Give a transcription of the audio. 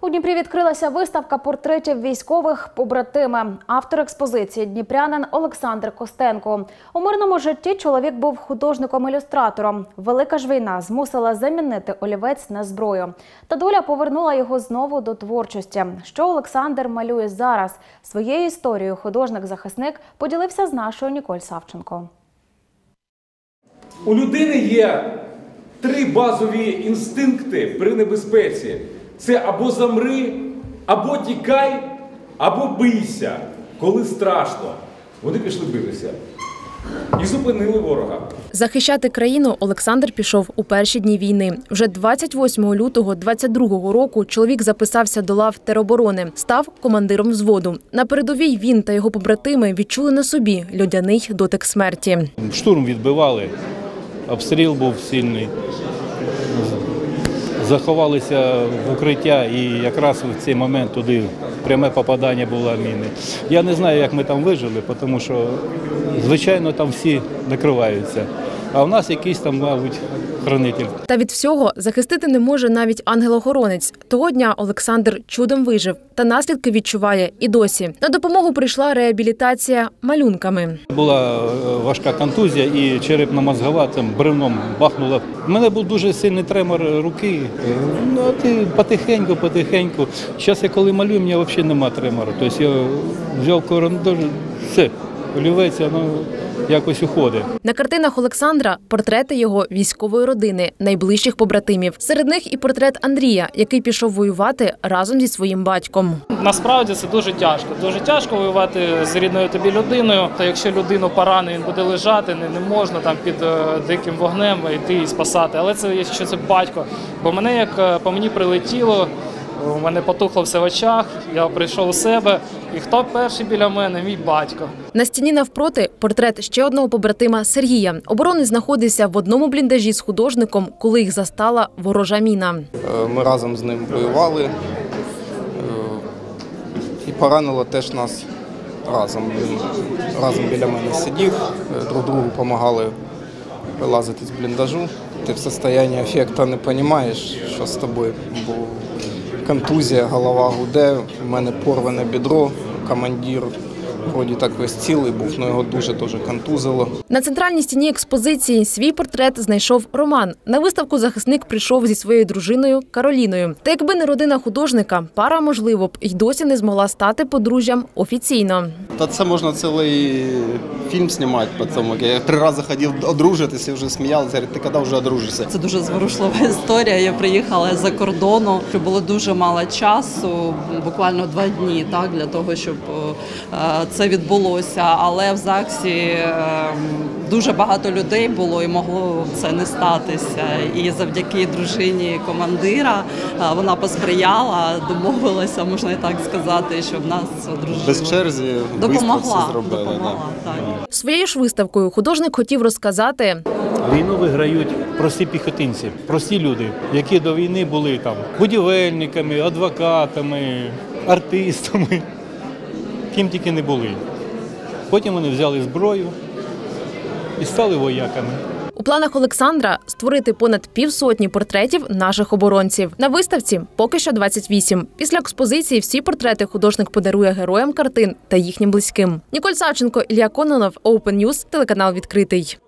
У Дніпрі відкрилася виставка портретів військових побратими. Автор експозиції – дніпрянин Олександр Костенко. У мирному житті чоловік був художником-ілюстратором. Велика ж війна змусила замінити олівець на зброю. Та доля повернула його знову до творчості. Що Олександр малює зараз? Своєю історією художник-захисник поділився з нашою Ніколь Савченко. У людини є 3 базові інстинкти при небезпеці. Це або замри, або тікай, або бийся, коли страшно. Вони пішли битися і зупинили ворога. Захищати країну Олександр пішов у перші дні війни. Вже 28 лютого 22-го року чоловік записався до лав тероборони, став командиром взводу. На передовій він та його побратими відчули на собі льодяний дотик смерті. Штурм відбивали, обстріл був сильний. Заховалися в укриття і якраз в цей момент туди пряме попадання було міни. Я не знаю, як ми там вижили, тому що, звичайно, там всі накриваються. А в нас якийсь там, мабуть, хранитель. Та від всього захистити не може навіть ангел-охоронець. Того дня Олександр чудом вижив та наслідки відчуває і досі. На допомогу прийшла реабілітація малюнками. Була важка контузія і черепно-мозгова там бревном бахнула. У мене був дуже сильний тремор руки. Потихеньку. Зараз я коли малюю, в мене взагалі немає тремору. Тобто я взяв карандаш, все, олівець, воно якось уходить. На картинах Олександра портрети його військової родини, найближчих побратимів. Серед них і портрет Андрія, який пішов воювати разом зі своїм батьком. Насправді це дуже тяжко. Дуже тяжко воювати з рідною тобі людиною. Та якщо людину поранить, він буде лежати, не можна там під диким вогнем йти і спасати. Але це якщо це батько. Бо мене як по мені прилетіло, у мене потухло все в очах, я прийшов у себе. І хто перший біля мене? Мій батько. На стіні навпроти портрет ще одного побратима Сергія. Оборонець знаходився в одному бліндажі з художником, коли їх застала ворожа міна. Ми разом з ним воювали і поранило теж нас разом. Він разом біля мене сидів, друг другу допомагали вилазити з бліндажу. Ти в стані афекту не розумієш, що з тобою, бо контузія, голова гуде, в мене порване бідро, командир вроді так весь цілий був, але його дуже контузило. На центральній стіні експозиції свій портрет знайшов Роман. На виставку захисник прийшов зі своєю дружиною Кароліною. Та якби не родина художника, пара, можливо б, й досі не змогла стати подружжям офіційно. Та це можна цілий фільм знімати по цьому. Я 3 рази хотів одружитися і вже сміялися, ти коли вже одружишся. Це дуже зворушлива історія. Я приїхала з-за кордону, було дуже мало часу, буквально 2 дні, так, для того, щоб це відбулося, але в ЗАГСі дуже багато людей було і могло це не статися. І завдяки дружині командира вона посприяла, домовилася, можна і так сказати, щоб нас одружили. Без черзі допомогла. Так. Своєю ж виставкою художник хотів розказати: війну виграють прості піхотинці, прості люди, які до війни були там будівельниками, адвокатами, артистами. Ким тільки не були. Потім вони взяли зброю і стали вояками. У планах Олександра створити понад 50 портретів наших оборонців. На виставці поки що 28. Після експозиції всі портрети художник подарує героям картин та їхнім близьким. Ніколь Савченко, Ілля Кононов, Open News, телеканал «Відкритий».